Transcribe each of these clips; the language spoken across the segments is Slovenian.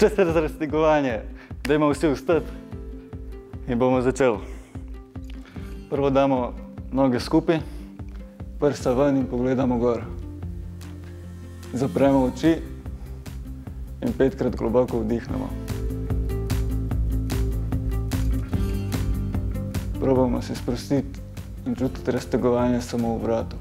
Čas za raztegovanje. Dajmo vsi vstati in bomo začeli. Prvo damo noge skupaj, prsta ven in pogledamo gor. Zapremo oči in 5-krat globoko vdihnemo. Probamo se sprostiti in čutiti raztegovanje samo v vratu.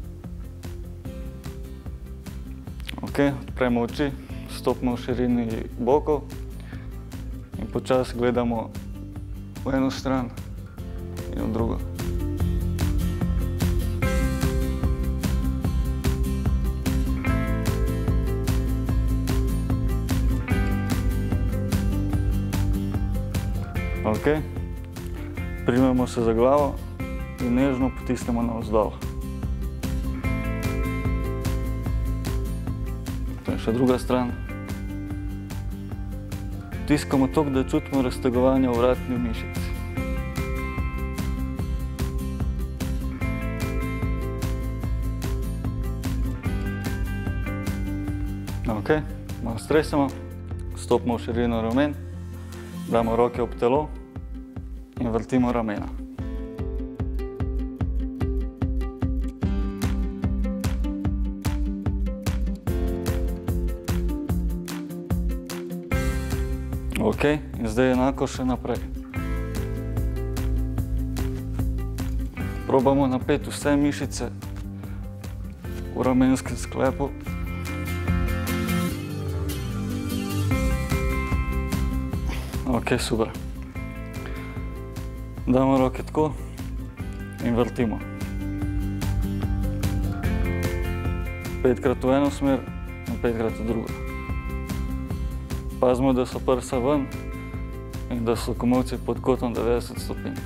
Odpremo oči, stopimo v širini bokov in počasi gledamo v eno stran in v drugo. Primemo se za glavo in nežno potisnemo navzdol. Še druga stran. Tiskamo toliko, da čutimo raztegovanje v vratni mišici. Malo stresemo, stopimo v širino ramen, damo roke ob telo in vrtimo ramena. In zdaj enako še naprej. Probamo napeti vse mišice v ramenskem sklepu. Super. Damo roke tako in vrtimo. 5-krat v eno smer in 5-krat v drugo. Pazimo, da so prsa ven in da so komolci pod kotom 90 stopinj.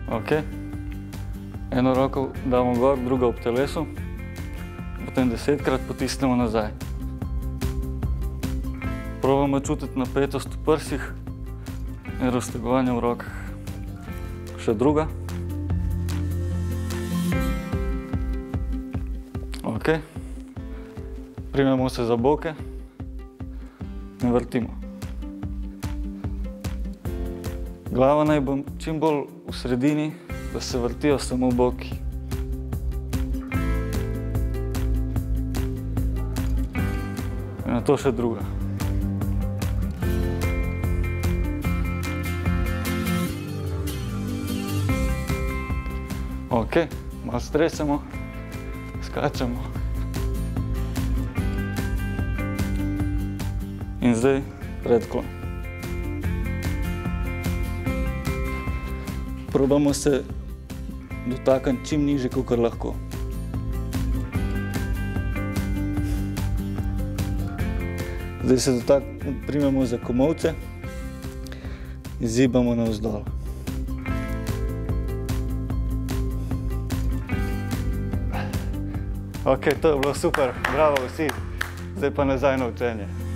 Eno roko damo gor, drugo ob telesu, potem 10-krat potisnemo nazaj. Probamo čutiti napetost v prsih in raztegovanje v rokah. Še druga. Primemo se za boke in vrtimo. Glava naj bo čim bolj v sredini, da se vrtijo samo boki. In nato še druga. Malo stresemo, skačemo. In zdaj predklon. Probamo se dotakniti čim nižje, kakor lahko. Zdaj se primemo za komolce in zibamo navzdol. To je bilo super, bravo vsi. Zdaj pa nazaj na učenje.